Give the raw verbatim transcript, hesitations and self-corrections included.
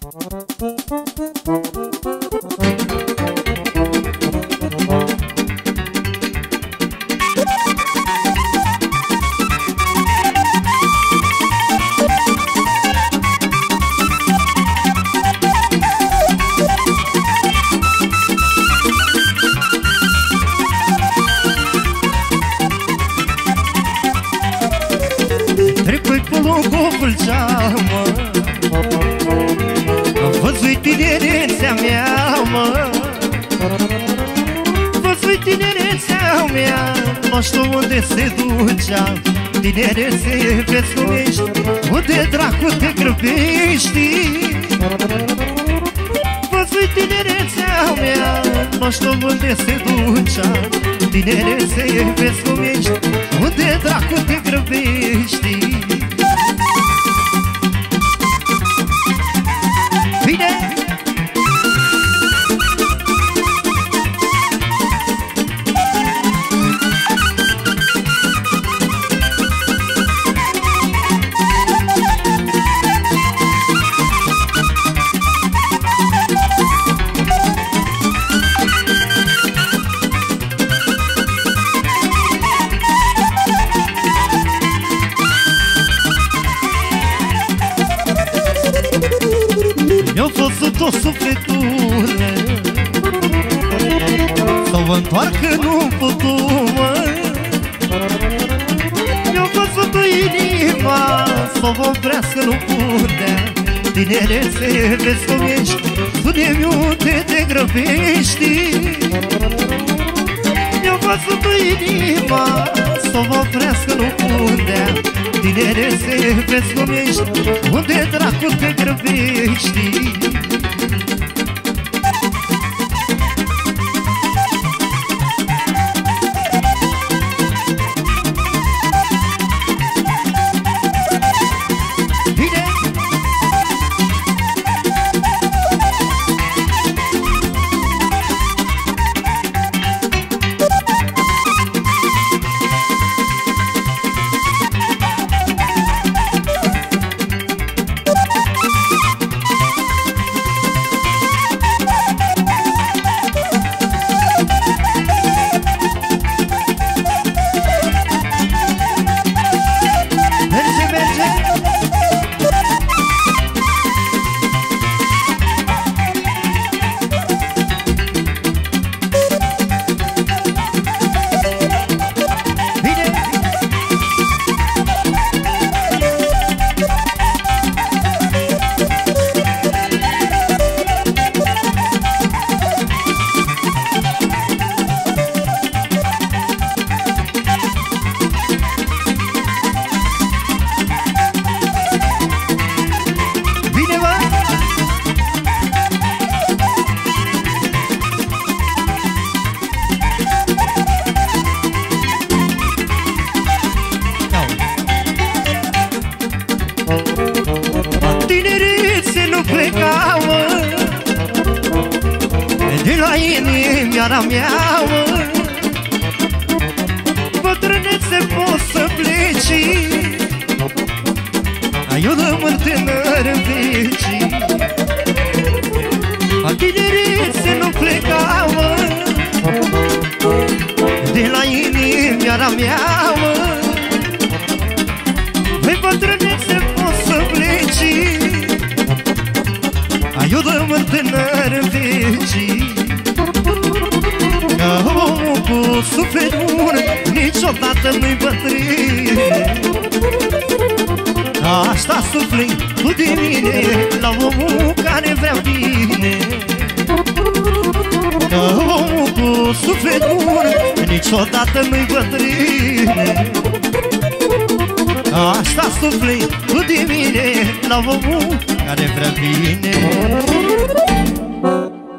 Trepui pe locul Vâlcea, mă, am văzut tinerețea mea, mă, văzut tinerețea mea, nu știu unde se ducea. Tinerețe, vezi cum ești, unde dracu te grăbești. Văzut tinerețea mea, nu știu unde se ducea. Tinerețe, vezi cum ești, unde dracu te grăbești. Bine! Mi-a fost o sufletură să vă întoarcă nu putu, mă. Mi-a fost o inima să vă oprească nu putea. Tinerețe, vezi cum ești, spune-mi unde te grăbești. Mi-a fost o inima să vă oprească nu putea. Tinerețe, vezi cum ești, unde dracu te grăbești. De la inimioara mea, mă, bătrânețe, poți să pleci, ajută-mă tânăr în veci. A tinerețe nu pleca, mă, de la inimioara mea, mă, băi, bătrânețe, poți să pleci, ajută-mă tânăr în veci. Că omul cu suflet bun niciodată nu-i bătrân. Asta suflet tu de mine la omul care vrea bine. Că omul cu suflet bun niciodată nu-i bătrân. Asta suflet tu de mine la omul care vrea bine.